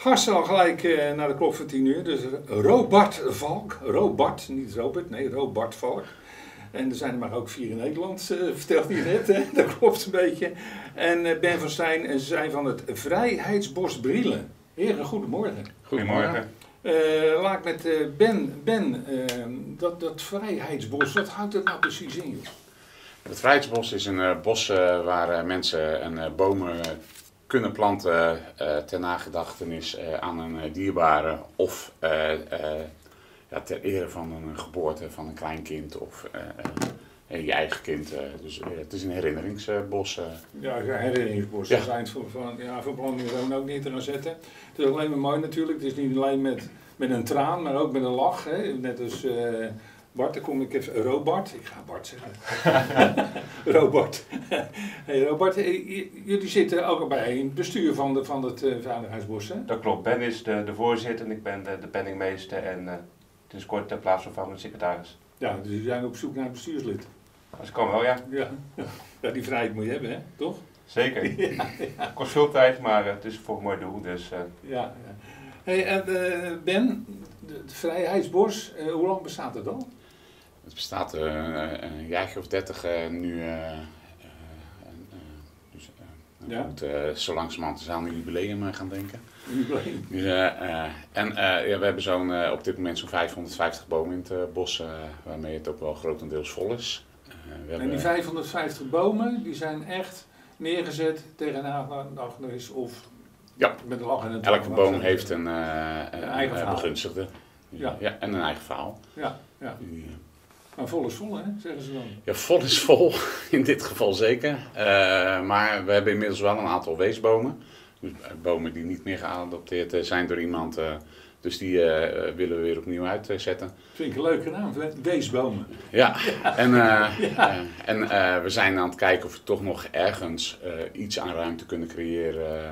Gasten al gelijk naar de klok van 10 uur. Dus Robart Valk. Robart, niet Robert, nee, Robart Valk. En er zijn er maar ook 4 in Nederland, vertelt hij net. Hè? Dat klopt een beetje. En Ben van Stijn, en ze zijn van het Vrijheidsbos Brielen. Heren, goedemorgen. Goedemorgen. Laat ik met Ben, dat Vrijheidsbos, wat houdt dat nou precies in? Joh? Het Vrijheidsbos is een bos waar mensen bomen kunnen planten ter nagedachtenis aan een dierbare of ter ere van een geboorte van een kleinkind of je eigen kind. Dus het is een herinneringsbos. Ja, een herinneringsbos. Ja. Dat is eind van plan om ook niet te gaan zetten. Het is alleen maar mooi natuurlijk. Het is niet alleen met een traan, maar ook met een lach. Hè? Net als Bart, dan kom ik even. Robart, ik ga Bart zeggen. Robart. Hey Robart, jullie zitten ook bij het bestuur van het Vrijheidsbos, hè? Dat klopt. Ben is de voorzitter en ik ben de penningmeester en sinds kort de plaatsvervangende secretaris. Ja, dus jullie zijn op zoek naar een bestuurslid. Als ik kan wel, ja. Ja, die vrijheid moet je hebben, hè? Toch? Zeker. Ja. Kost veel tijd, maar het is voor een mooi doel. Dus, Ja. Hey, Ben, het Vrijheidsbos, hoe lang bestaat het al? Het bestaat een jaartje of 30 nu. Ja. Moet zo langzamerhand aan een jubileum gaan denken. Jubileum. Dus, we hebben op dit moment zo'n 550 bomen in het bos, waarmee het ook wel grotendeels vol is. En die 550 bomen, die zijn echt neergezet tegen nagedachtenis of ja, met een lach en een elke boom heeft een eigen verhaal. begunstigde. Ja. Ja, en een eigen verhaal. Ja. Maar vol is vol, hè, zeggen ze dan. Ja, vol is vol, in dit geval zeker. Maar we hebben inmiddels wel een aantal weesbomen. Dus bomen die niet meer geadopteerd zijn door iemand. Dus die willen we weer opnieuw uitzetten. Vind ik een leuke naam, weesbomen. Ja, en we zijn aan het kijken of we toch nog ergens iets aan ruimte kunnen creëren.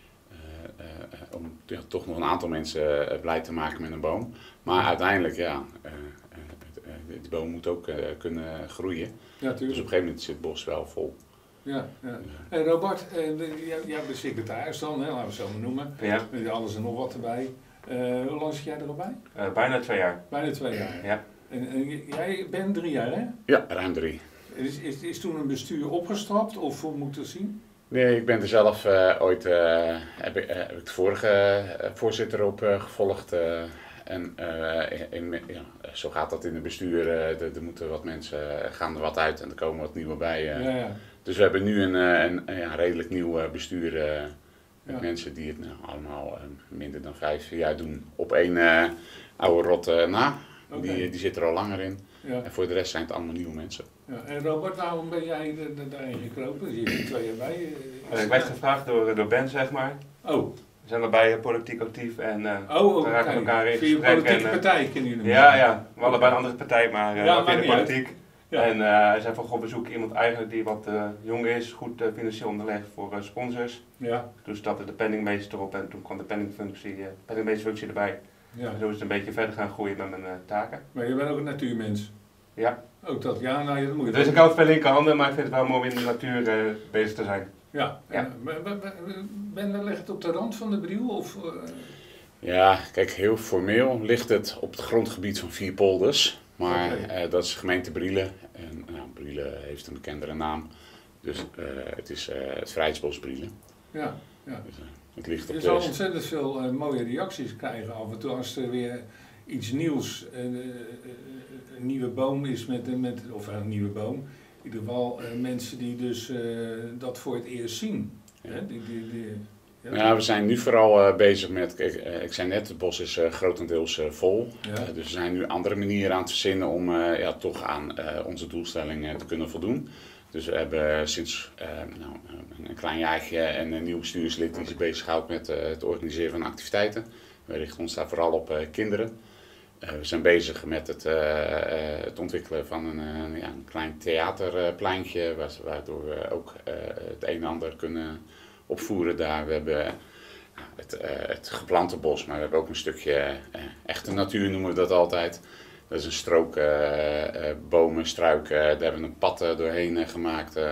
Om toch nog een aantal mensen blij te maken met een boom. Maar uiteindelijk, die boom moet ook kunnen groeien. Ja, Dus op een gegeven moment zit het bos wel vol. Ja. Hey Robert, jij bent de secretaris dan, hè, laten we het zo maar noemen. ja. Met alles en nog wat erbij. Hoe lang zit jij er al bij? Bijna 2 jaar. Bijna 2 jaar. Ja. En jij bent 3 jaar, hè? Ja, ruim 3. Is toen een bestuur opgestapt of hoe moet ik dat zien? Nee, ik ben er zelf ooit, heb ik de vorige voorzitter op gevolgd. Zo gaat dat in het bestuur. Er moeten wat mensen, gaan er wat uit en er komen wat nieuwe bij. Ja. Dus we hebben nu een redelijk nieuw bestuur met Ja. mensen die het allemaal minder dan 5 jaar doen op één oude rot na. Oké. Die zit er al langer in. Ja. En voor de rest zijn het allemaal nieuwe mensen. Ja. En Robert, waarom ben jij daarin gekropen? Je zit er 2 jaar bij. Ik werd gevraagd door Ben, zeg maar. Oh, We zijn allebei politiek actief en we oké. raken elkaar in Via je gesprek. politieke En, partij kennen jullie ja, we allebei een andere partij, maar Ja, via maakt de niet uit. politiek. Ja. En hij zei van, goh, we zoeken iemand eigenlijk die wat jong is, goed financieel onderlegd voor sponsors. Ja. Toen startte de penningmeester op en toen kwam de penningmeesterfunctie erbij. Ja. En zo is het een beetje verder gaan groeien met mijn taken. Maar je bent ook een natuurmens. Ja, Ook dat, ja, nou, dat moet je er is een koud veel linkerhanden, maar ik vind het wel mooi om in de natuur bezig te zijn. Ja. Ja. Ben ligt het op de rand van de Briel? Of, Ja, kijk, heel formeel ligt het op het grondgebied van 4 polders. Maar Oké. dat is gemeente Brielen. En Brielen heeft een bekendere naam. Dus het is het Vrijheidsbos Brielen. ja. Dus, het ligt op Je zal de... ontzettend veel mooie reacties krijgen af en toe als er weer iets nieuws, een nieuwe boom is of een nieuwe boom. In ieder geval mensen die dus dat voor het eerst zien. Ja. Hè? Ja, we zijn nu vooral bezig met, kijk, ik zei net, het bos is grotendeels vol. Ja. Dus we zijn nu andere manieren aan het verzinnen om toch aan onze doelstellingen te kunnen voldoen. Dus we hebben sinds een klein jaartje een nieuw bestuurslid die zich bezighoudt met het organiseren van activiteiten. We richten ons daar vooral op kinderen. We zijn bezig met het ontwikkelen van een klein theaterpleintje, waardoor we ook het een en ander kunnen opvoeren daar. We hebben het geplante bos, maar we hebben ook een stukje echte natuur, noemen we dat altijd. Dat is een strook bomen, struiken, daar hebben we een pad doorheen gemaakt.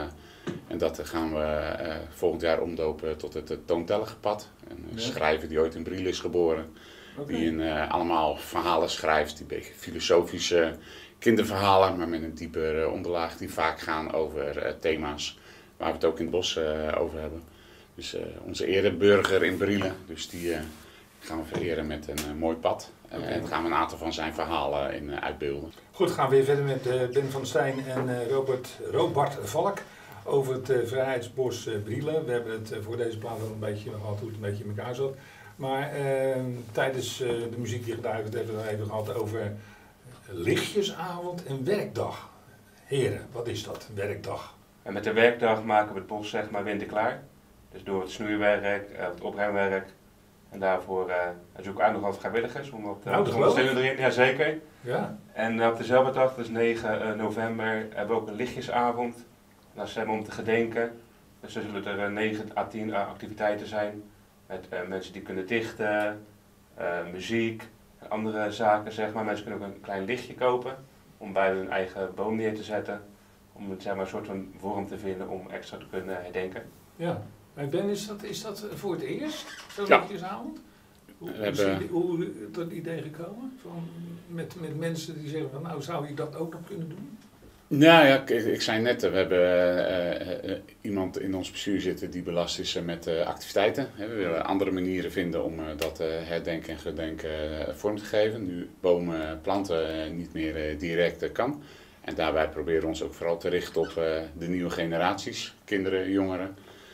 En dat gaan we volgend jaar omdopen tot het Toontellige Pad. Een schrijver die ooit in Brielle is geboren. Oké. Die allemaal verhalen schrijft, die een beetje filosofische kinderverhalen, maar met een diepere onderlaag die vaak gaan over thema's waar we het ook in het bos over hebben. Dus onze ereburger in Brielle, dus die gaan we vereren met een mooi pad. En gaan we een aantal van zijn verhalen in uitbeelden. Goed, gaan we weer verder met Ben van Stijn en Robert Valk over het Vrijheidsbos Brielle. We hebben het voor deze plaat al een beetje gehad hoe het een beetje in elkaar zat. Maar tijdens de muziek die gedraaid wordt hebben we het even gehad over lichtjesavond en werkdag. Heren, wat is dat, een werkdag? En met de werkdag maken we het bos zeg maar winterklaar. Dus door het snoeiwerk, het opruimwerk. En daarvoor zoeken we ook nog wat vrijwilligers om wat te ondersteunen erin. Jazeker. Ja. En op dezelfde dag, dus 9 november, hebben we ook een lichtjesavond. En dat is om te gedenken. Dus er zullen er 9 à 10 activiteiten zijn. Met mensen die kunnen dichten, muziek en andere zaken zeg maar. Mensen kunnen ook een klein lichtje kopen om bij hun eigen boom neer te zetten. Om zeg maar, een soort van vorm te vinden om extra te kunnen herdenken. Ja. Ben, is dat voor het eerst, zo'n Ja. lichtjesavond? Hoe is dat idee gekomen? Met mensen die zeggen van nou zou ik dat ook nog kunnen doen? Nou ja, ik zei net, we hebben iemand in ons bestuur zitten die belast is met activiteiten. We willen andere manieren vinden om dat herdenken en gedenken vorm te geven. Nu bomen, planten niet meer direct kan. En daarbij proberen we ons ook vooral te richten op de nieuwe generaties, kinderen, jongeren.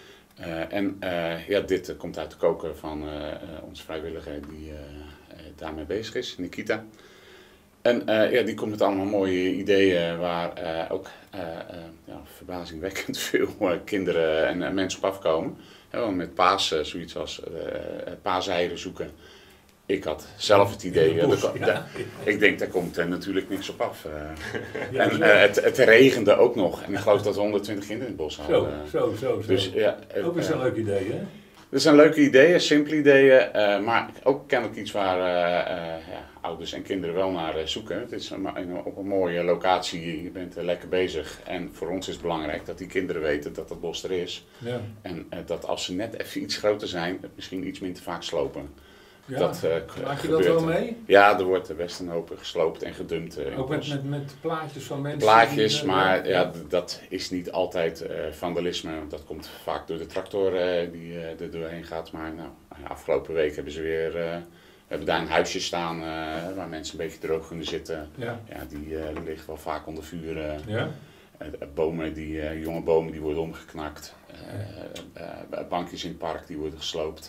Dit komt uit de koker van onze vrijwilliger die daarmee bezig is, Nikita. En die komt met allemaal mooie ideeën waar ook verbazingwekkend veel kinderen en mensen op afkomen. Met paas, zoiets als paaseieren zoeken. Ik had zelf het idee, ik denk daar komt natuurlijk niks op af. Het regende ook nog en ik geloof dat we 120 kinderen in het bos hadden. Zo. Dus, ook is een leuk idee, hè? Dat zijn leuke ideeën, simpele ideeën, maar ook kennelijk iets waar ouders en kinderen wel naar zoeken. Het is op een mooie locatie, je bent lekker bezig en voor ons is het belangrijk dat die kinderen weten dat het bos er is. Ja. En dat als ze net even iets groter zijn, het misschien iets minder vaak slopen. Ja, maak je dat wel mee? Ja, er wordt best een hoop gesloopt en gedumpt. Ook met plaatjes van mensen? Plaatjes, maar dat is niet altijd vandalisme. Want dat komt vaak door de tractor die er doorheen gaat. Maar afgelopen week hebben ze weer... we hebben daar een huisje staan waar mensen een beetje droog kunnen zitten. Ja. Die ligt wel vaak onder vuur. Bomen jonge bomen die worden omgeknakt. Bankjes in het park die worden gesloopt.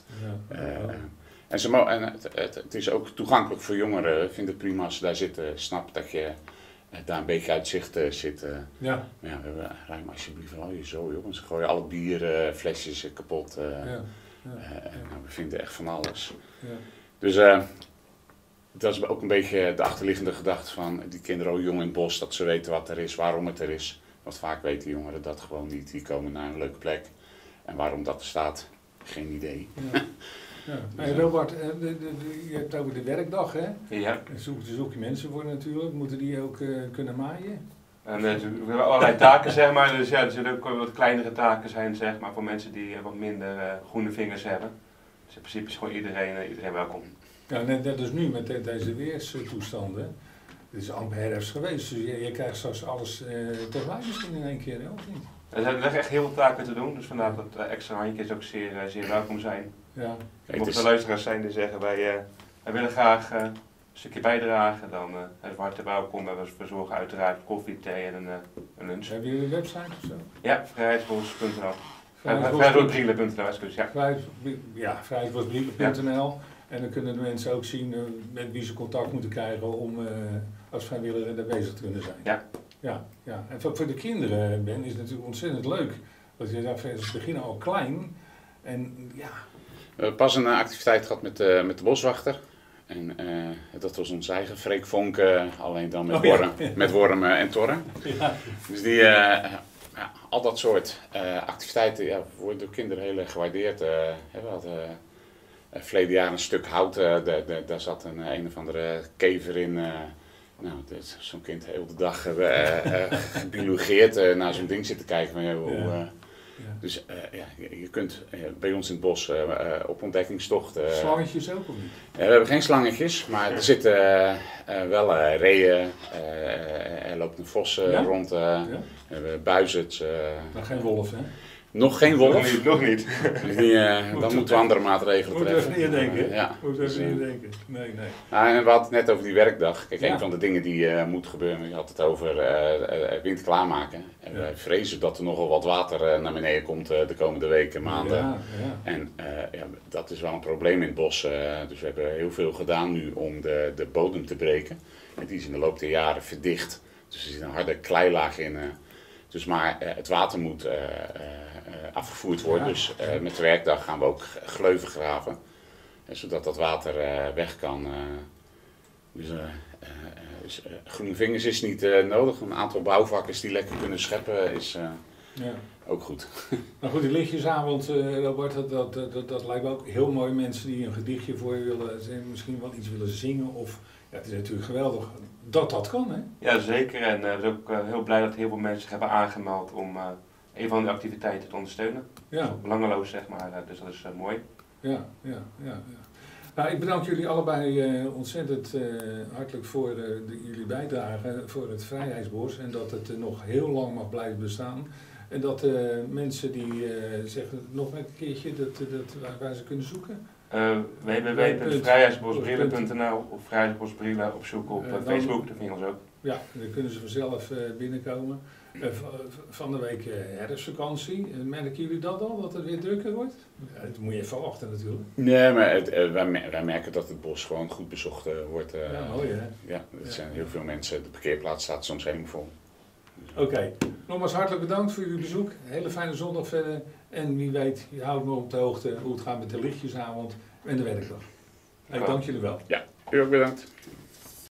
Het is ook toegankelijk voor jongeren. Ik vind het prima als ze daar zitten. Snap dat je daar een beetje uit zicht zit. Ruim alsjeblieft wel je zo, joh. Ze gooien alle bierflesjes kapot. We vinden echt van alles. Ja. Dus dat is ook een beetje de achterliggende gedachte van die kinderen jong in het bos. Dat ze weten wat er is, waarom het er is. Want vaak weten jongeren dat gewoon niet. Die komen naar een leuke plek. En waarom dat er staat, geen idee. Ja. Ja. Robert, je hebt over de werkdag, hè? Ja. Zoek je mensen voor natuurlijk. Moeten die ook kunnen maaien? We hebben allerlei taken, zeg maar. Dus er zullen ook wat kleinere taken zijn, zeg maar, voor mensen die wat minder groene vingers hebben. Dus in principe is gewoon iedereen welkom. Ja, net als nu met deze weerstoestanden. Het is amper herfst geweest, dus je krijgt straks alles tegelijk misschien in één keer, of niet? Er zijn echt heel veel taken te doen, dus vandaar dat extra handjes ook zeer welkom zijn. Ja. Mochten er luisteraars zijn die zeggen wij willen graag een stukje bijdragen, dan zijn we hartelijk welkom. We verzorgen uiteraard koffie, thee en een lunch. Hebben jullie een website of zo? Ja, vrijheidsbos.nl. Vrijheidsbosbrielle.nl, excuus. Vrijheidsbosbrielle.nl. En dan kunnen de mensen ook zien met wie ze contact moeten krijgen om als vrijwilliger daar bezig te kunnen zijn. Ja. En voor de kinderen, Ben, is het natuurlijk ontzettend leuk. Want je zegt, ze beginnen al klein. En ja... We hebben pas een activiteit gehad met de boswachter. En dat was ons eigen Freek Vonk, alleen dan met wormen en torren. Ja. Dus al dat soort activiteiten worden door kinderen heel erg gewaardeerd. We hadden verleden jaar een stuk hout, daar zat een of andere kever in. Zo'n kind heel de dag gebiologeerd naar zo'n ding zitten kijken. Ja. Dus je kunt bij ons in het bos op ontdekkingstocht... Slangetjes ook of niet? we hebben geen slangetjes, maar er zitten wel reeën, er loopt een vos rond, we hebben buizerds. Maar geen wolf, hè? Nog geen wolf. Nog niet. Dan moeten we andere maatregelen treffen. Moet even niet denken. Ja. Moet even niet denken. Nee. Nou, en we hadden het net over die werkdag. Kijk, Ja. een van de dingen die moet gebeuren, je had het over wind klaarmaken. En wij vrezen dat er nogal wat water naar beneden komt de komende weken, maanden. Ja. En dat is wel een probleem in het bos. Dus we hebben heel veel gedaan nu om de bodem te breken. En die is in de loop der jaren verdicht. Dus er zit een harde kleilaag in. Maar het water moet afgevoerd worden. Ja. Dus met de werkdag gaan we ook gleuven graven. Zodat dat water weg kan. Dus groene vingers is niet nodig. Een aantal bouwvakkers die lekker kunnen scheppen is ook goed. Maar goed, die lichtjesavond, Robert, dat lijkt me ook heel mooi. Mensen die een gedichtje voor je willen, misschien wel iets willen zingen. Of, ja, het is natuurlijk geweldig dat kan, hè? Ja, zeker. En we zijn ook heel blij dat heel veel mensen zich hebben aangemeld om een van de activiteiten te ondersteunen. Ja. Belangeloos, zeg maar. Dus dat is mooi. Ja. Nou, ik bedank jullie allebei ontzettend hartelijk voor jullie bijdrage voor het Vrijheidsbos. En dat het nog heel lang mag blijven bestaan. En dat mensen die zeggen nog een keertje waar ze kunnen zoeken. www.vrijheidsbosbrillen.nl of Vrijheidsbosbrillen opzoeken op Facebook, daar vinden we ons ook. Ja, dan kunnen ze vanzelf binnenkomen. Van de week herfstvakantie. Merken jullie dat al, dat het weer drukker wordt? Ja, dat moet je even wachten natuurlijk. Nee, maar wij merken dat het bos gewoon goed bezocht wordt. Ja, mooi hè? Ja, er zijn heel veel mensen. De parkeerplaats staat soms helemaal vol. Oké, nogmaals hartelijk bedankt voor jullie bezoek. Hele fijne zondag verder. En wie weet, je houdt me op de hoogte hoe het gaat met de lichtjesavond en de werkdag. Ik dank jullie wel. Ja, u ook bedankt.